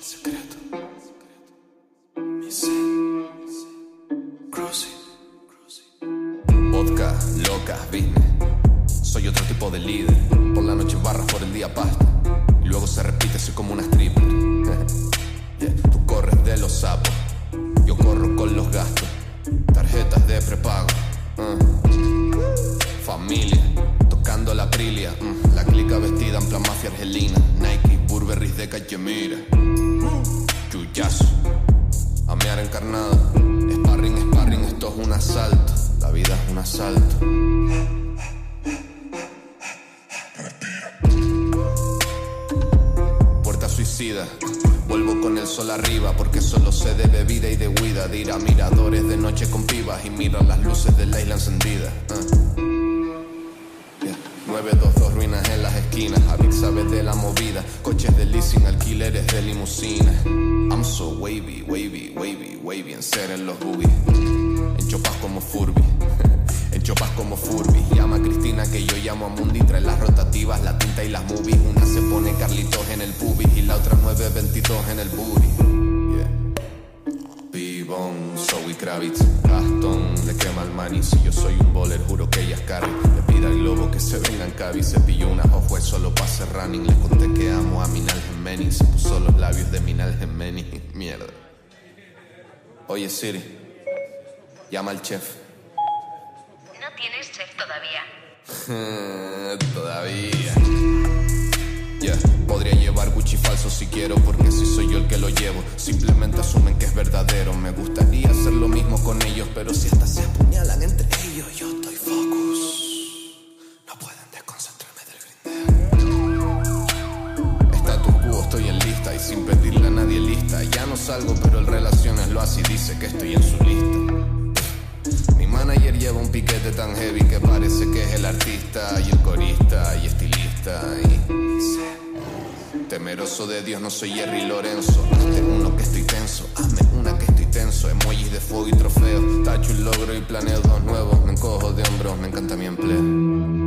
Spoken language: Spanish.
secreto. Mi sed. Cruising. Vodka, locas, business. Soy otro tipo de líder. Por la noche barras, por el día pasta. Y luego se repite, soy como una stripper. Yeah. Tú corres de los sapos, yo corro con los gastos. Tarjetas de prepago. Familia, tocando la Aprilia. La clica vestida en plan mafia argelina. Nike, Burberry de Cachemira. Chullazo, amear encarnado. Sparring, esto es un asalto. La vida es un asalto. Puerta suicida. Vuelvo con el sol arriba porque solo sé de bebida y de huida. De ir a miradores de noche con pibas y mirar las luces de la isla encendida. 922 ruinas en las esquinas. Avic sabe de la movida. Coches de leasing, alquileres de limusina. I'm so wavy, wavy, wavy, wavy. En ser en los boobies. En chopas como Furby. En chopas como Furby. Llama a Cristina que yo llamo a Mundi. Trae las rotativas, la tinta y las movies. Una se pone Carlitos en el pubis y la otra 922 en el booty. Pibón, Zoe Kravitz, Gastón, le quema el maní. Si yo soy un bowler, juro que ella es Carrie. Le pide al globo que se venga en Cabi. Se pilló una ojo solo pa' hacer running. Le conté que amo a Minal Gemeni. Se puso los labios de Minal Gemeni. Mierda. Oye Siri, llama al chef. No tienes chef todavía. Todavía. Podría llevar Gucci falso si quiero, porque si soy yo el que lo llevo. Simplemente asumen que es verdadero. Me gustaría hacer lo mismo con ellos, pero si hasta se apuñalan entre ellos, yo estoy focus. No pueden desconcentrarme del grindeo. Status quo, estoy en lista y sin pedirle a nadie lista. Ya no salgo, pero el relaciones lo hace y dice que estoy en su lista. Mi manager lleva un piquete tan heavy que parece que es el artista y el corista y estilista y... Temeroso de Dios, no soy Jerry Lorenzo. Hazte uno que estoy tenso, hazme una que estoy tenso. Emojis de fuego y trofeos, tacho un logro y planeo dos nuevos. Me encojo de hombros, me encanta mi empleo.